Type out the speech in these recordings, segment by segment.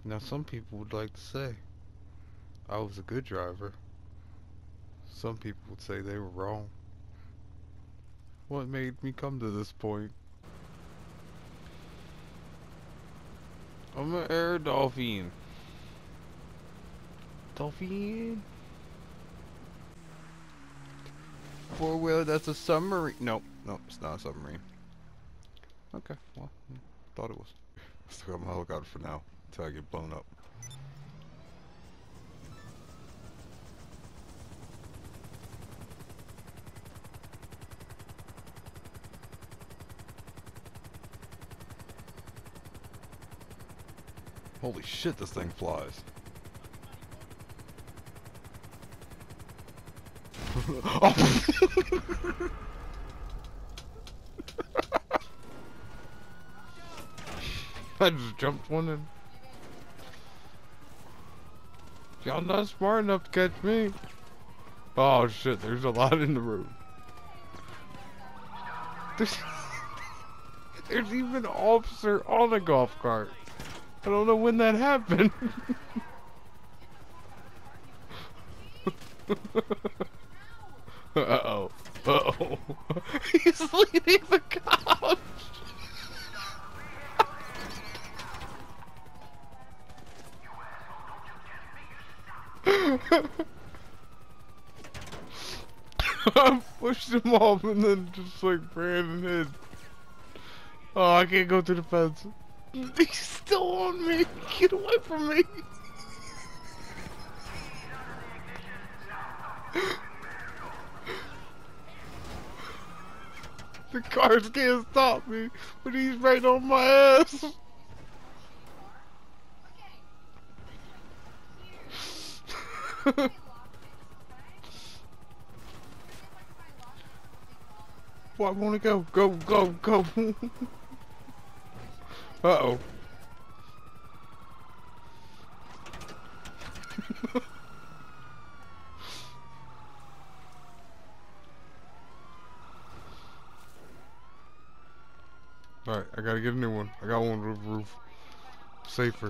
Now some people would like to say I was a good driver. Some people would say they were wrong. What made me come to this point? I'm an air dolphin. Dolphin. Four-wheeler, that's a submarine. Nope, nope, it's not a submarine. Okay, well, thought it was. Still got my helicopter for now, until I get blown up. Holy shit, this thing flies. Oh. I just jumped one in. Y'all not smart enough to catch me. Oh shit, there's a lot in the road. There's even an officer on a golf cart. I don't know when that happened. Uh-oh. Uh-oh. He's leading the cops. I pushed him off and then just like ran and hid. Oh, I can't go through the fence. He's still on me. Get away from me. The cars can't stop me, but he's right on my ass. Well, I want to go. Go, go, go. Uh-oh. Alright, I gotta get a new one. I got one with a roof. Safer.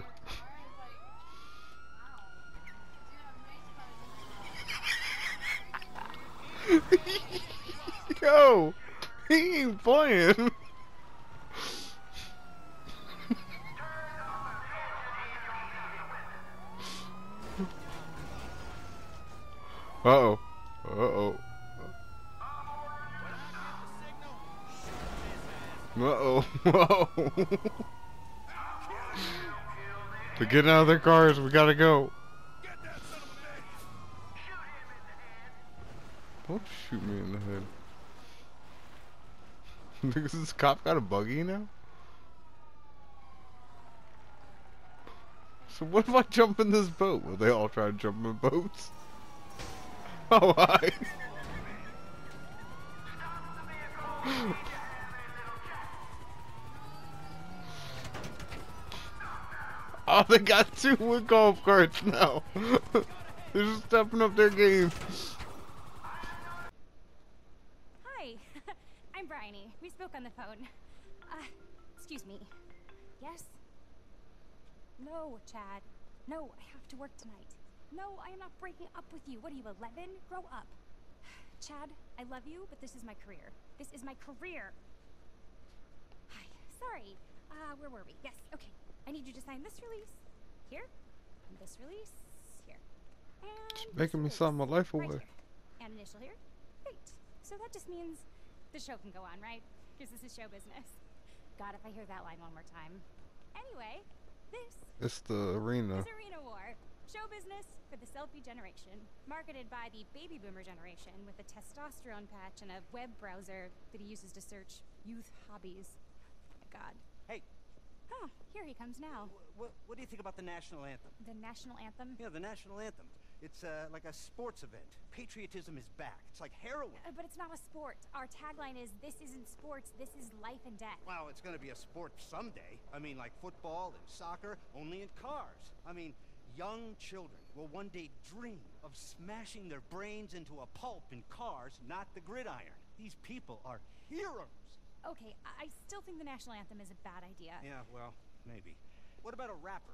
Yo! He ain't playing! Uh-oh. Uh-oh. Uh-oh. Uh-oh. They're getting out of their cars. We gotta go. Don't shoot me in the head. Because this cop got a buggy now? So what if I jump in this boat? Will they all try to jump in boats? Oh, hi. Oh, they got two with golf carts now. They're just stepping up their game. Hi, I'm Bryony. We spoke on the phone. Excuse me. Yes? No, Chad. No, I have to work tonight. No, I am not breaking up with you. What are you, 11? Grow up. Chad, I love you, but this is my career. This is my career. Hi, sorry. Where were we? Yes, okay. I need you to sign this release here, and this release here. And It's making me sign my life away. right here. And initial here. Great. So that just means the show can go on, right? Because this is show business. God, if I hear that line one more time. Anyway, It's the arena. this Arena War. Show business for the selfie generation. Marketed by the baby boomer generation with a testosterone patch and a web browser that he uses to search youth hobbies. Oh my God. Hey. Oh, here he comes now. What do you think about the national anthem? The national anthem? Yeah, the national anthem. It's like a sports event. Patriotism is back. It's like heroin. But it's not a sport. Our tagline is, this isn't sports, this is life and death. Well, it's gonna be a sport someday. I mean, like football and soccer, only in cars. I mean, young children will one day dream of smashing their brains into a pulp in cars, not the gridiron. These people are heroes. Okay, I still think the national anthem is a bad idea. Yeah, well, maybe. What about a rapper?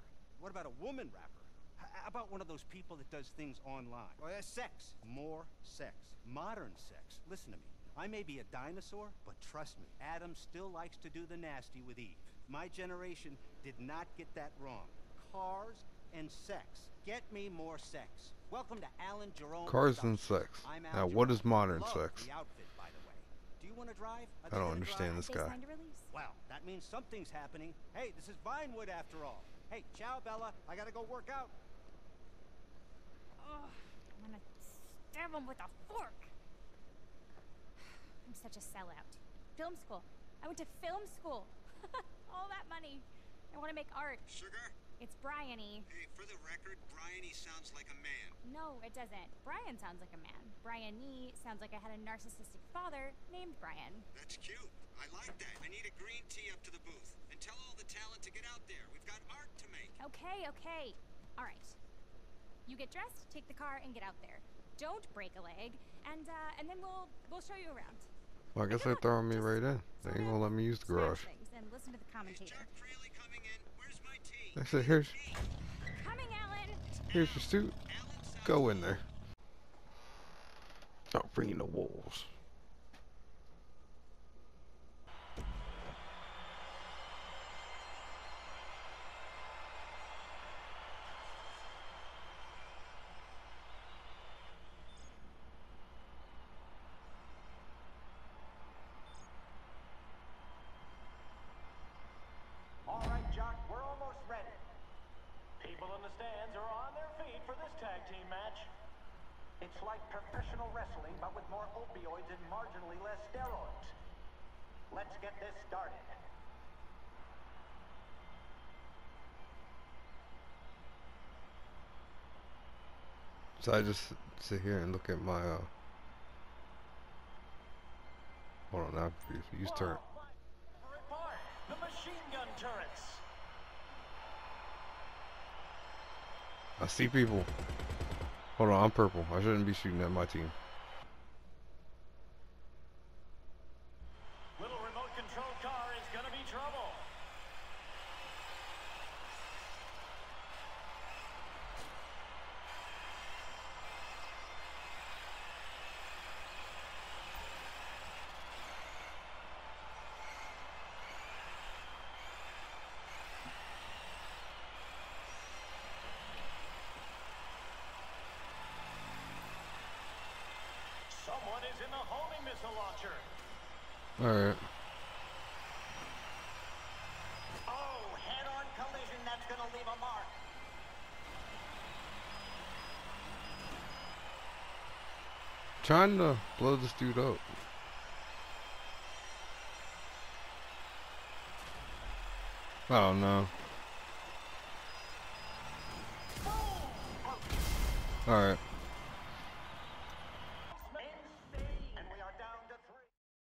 What about a woman rapper? How about one of those people that does things online? Or sex. More sex. Modern sex. Listen to me. I may be a dinosaur, but trust me, Adam still likes to do the nasty with Eve. My generation did not get that wrong. Cars and sex. Get me more sex. Welcome to Alan Jerome. Cars and sex. Now, what is modern sex? The outfit, by the way. Do you want to drive? I don't understand this guy. Well, that means something's happening. Hey, this is Vinewood after all. Hey, ciao, Bella. I gotta go work out. Oh, I'm gonna stab him with a fork. I'm such a sellout. Film school. I went to film school. All that money. I want to make art. Sugar? It's Bryony. Hey, for the record, Bryony sounds like a man. No, it doesn't. Brian sounds like a man. Bryony sounds like I had a narcissistic father named Brian. That's cute. I like that. I need a green tea up to the booth. And tell all the talent to get out there. We've got art to make. Okay, okay. All right. You get dressed, take the car, and get out there. Don't break a leg, and then we'll show you around. Well, I guess they're throwing me right in. They ain't gonna let me use the garage. And listen to the commentator. Coming in. Where's my tea? I said, here's Coming, your suit. Go in there. Stop bringing the wolves. It's like professional wrestling, but with more opioids and marginally less steroids. Let's get this started. So I just sit here and look at my hold on, now use turret. The machine gun turrets. I see people. Hold on, I'm purple. I shouldn't be shooting at my team. Little remote control car is gonna be trouble. Someone is in the homing missile launcher. Alright. Oh, head-on collision, that's gonna leave a mark. Trying to blow this dude up. Oh no. Alright. And we are down to 3.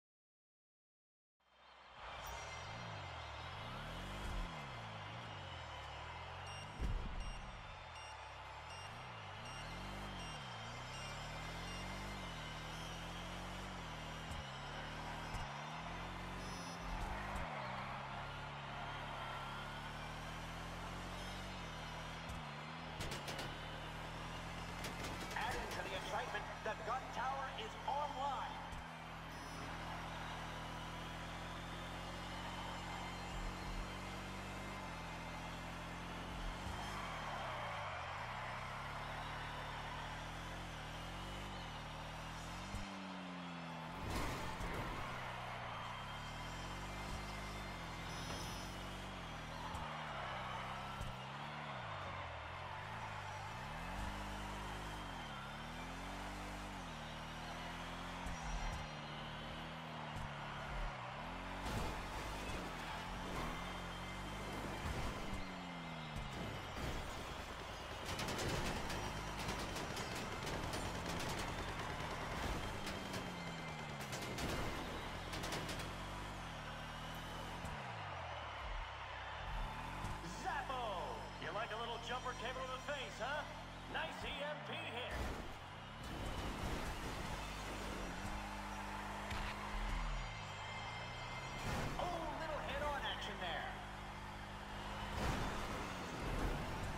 Adding to the excitement, the gun tower is online. You like a little jumper cable to the face, huh? Nice EMP hit. Oh, little head-on action there.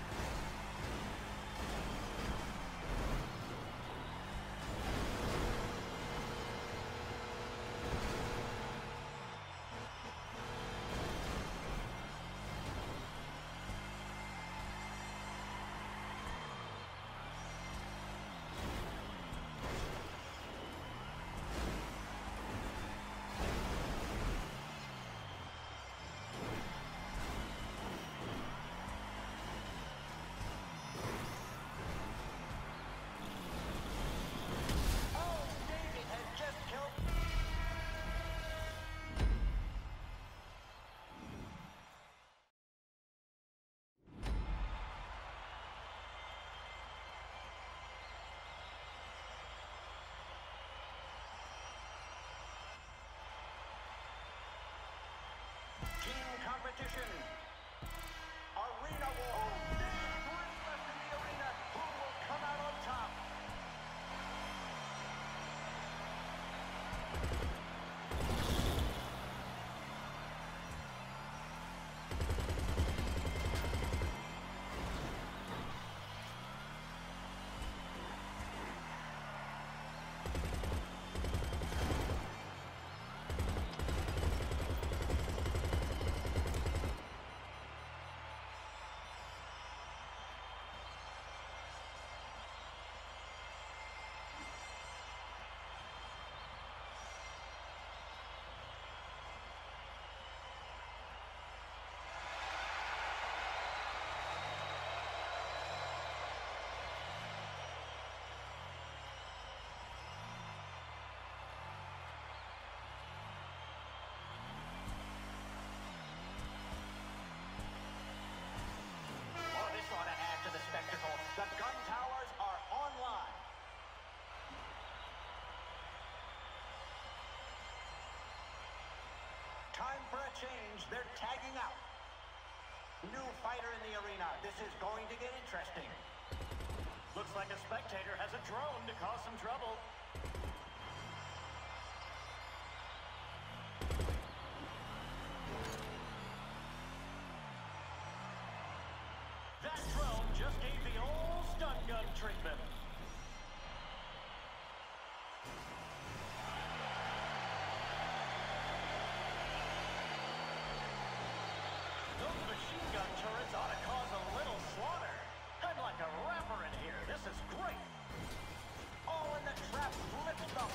They're tagging out. New fighter in the arena. This is going to get interesting. Looks like a spectator has a drone to cause some trouble. That drone just gave the old stun gun treatment. Those machine gun turrets ought to cause a little slaughter. I'm like a rapper in here. This is great. All in the trap. Lift them.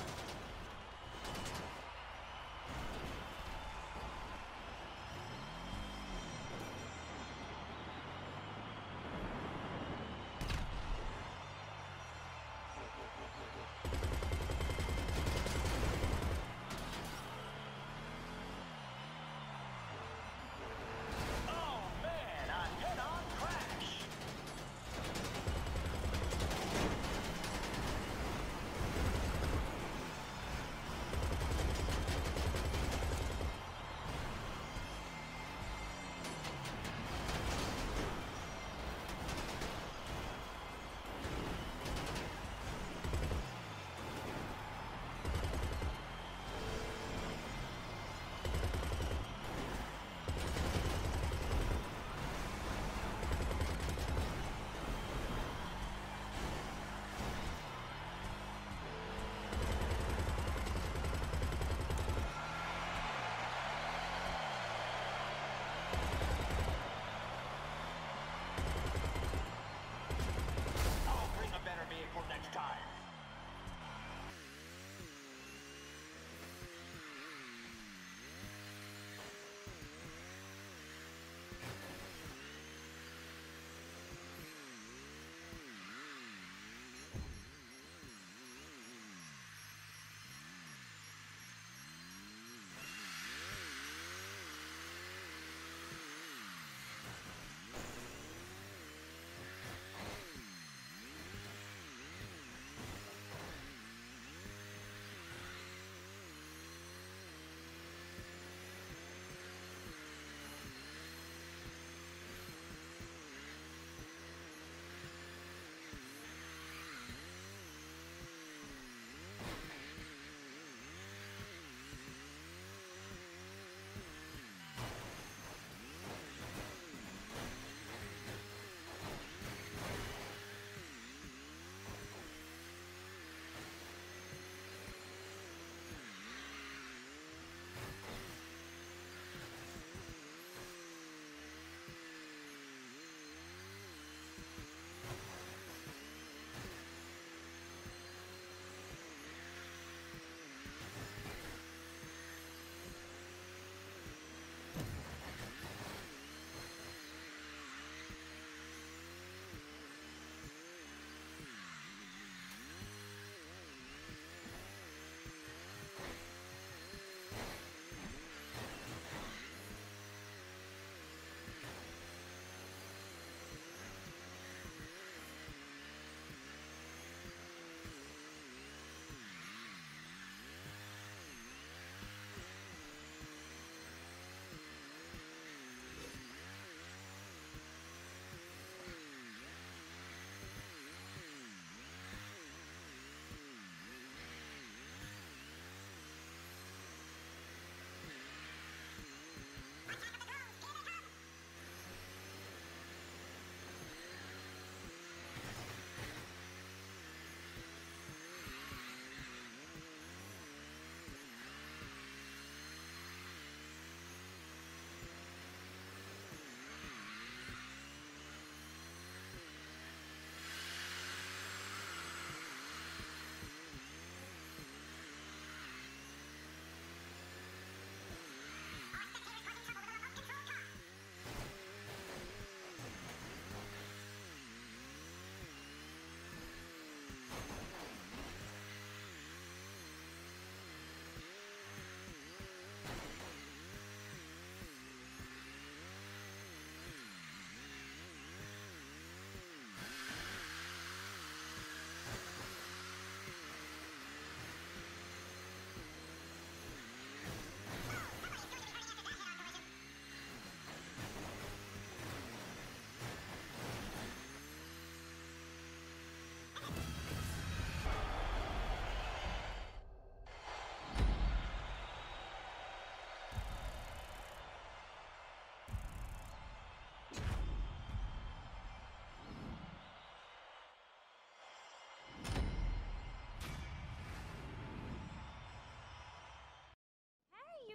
Oh man, a head-on crash.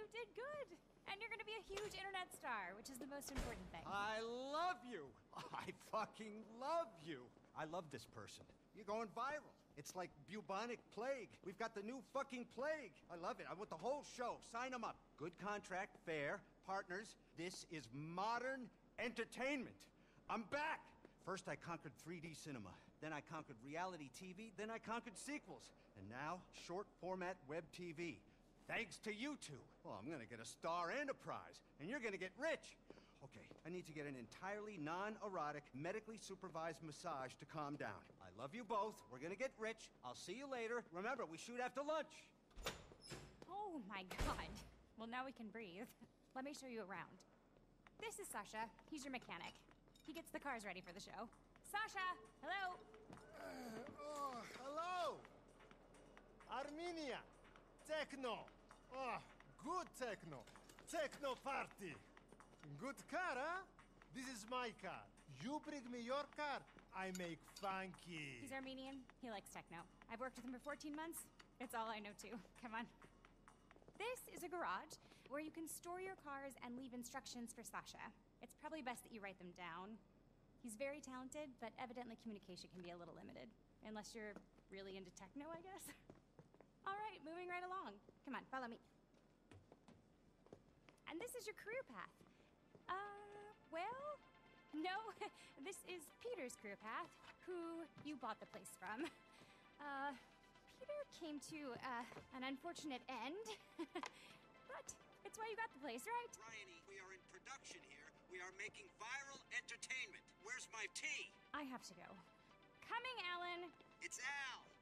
did good. And you're gonna be a huge internet star, which is the most important thing. I love you. I fucking love you. I love this person. You're going viral. It's like bubonic plague. We've got the new fucking plague. I love it. I want the whole show. Sign them up. Good contract, fair, partners. This is modern entertainment. I'm back. First I conquered 3D cinema. Then I conquered reality TV. Then I conquered sequels. And now, short format web TV. Thanks to you two. Well, I'm gonna get a star and a prize. And you're gonna get rich. Okay, I need to get an entirely non-erotic, medically supervised massage to calm down. I love you both. We're gonna get rich. I'll see you later. Remember, we shoot after lunch. Oh my god. Well, now we can breathe. Let me show you around. This is Sasha. He's your mechanic. He gets the cars ready for the show. Sasha! Hello! Oh, hello! Armenia! Techno! Oh, good techno! Techno party! Good car, huh? This is my car. You bring me your car, I make funky. He's Armenian. He likes techno. I've worked with him for 14 months. It's all I know too. Come on. This is a garage where you can store your cars and leave instructions for Sasha. It's probably best that you write them down. He's very talented, but evidently communication can be a little limited. Unless you're really into techno, I guess. All right, moving right along. Come on, follow me. And this is your career path. Well, no, this is Peter's career path, who you bought the place from. Peter came to, an unfortunate end, but it's why you got the place, right? Bryony, we are in production here. We are making viral entertainment. Where's my tea? I have to go. Coming, Alan. It's Al.